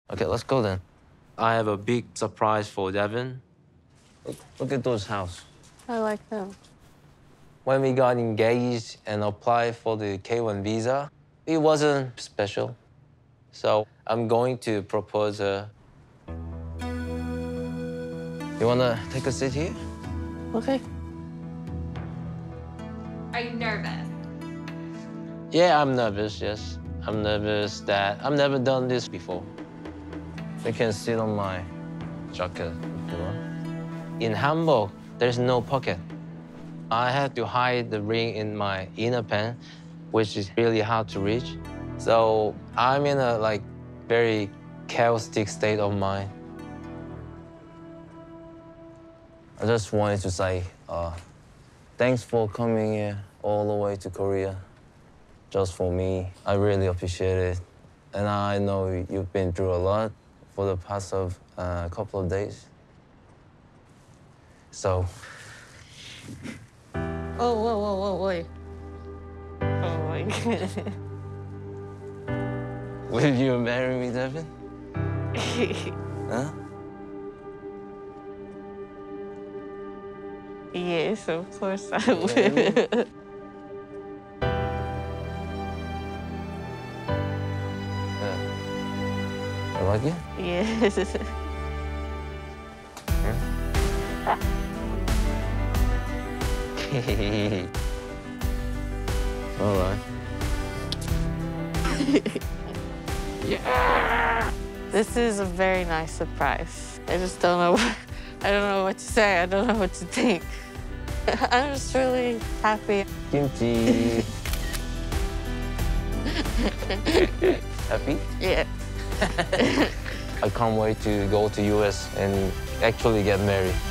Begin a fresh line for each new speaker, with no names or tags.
Okay, let's go then. I have a big surprise for Devin. Look at those houses.
I like them.
When we got engaged and applied for the K1 visa, it wasn't special. So I'm going to propose her. You wanna take a seat here?
Okay.
Are you nervous?
Yeah, I'm nervous, yes. I'm nervous that I've never done this before. You can sit on my jacket if you want. In Hamburg, there's no pocket. I had to hide the ring in my inner pant, which is really hard to reach. So I'm in a very chaotic state of mind. I just wanted to say thanks for coming here all the way to Korea. Just for me, I really appreciate it. And I know you've been through a lot for the past couple of days. So.
Oh, whoa, wait. Oh my goodness.
Will you marry me, Devin? Huh?
Yes, of course I will.
Yeah. You like it?
Yes.
All right.
Yeah. This is a very nice surprise. I just don't know. I don't know what to say. I don't know what to think. I'm just really happy.
Kimchi. Happy?
Yeah.
I can't wait to go to US and actually get married.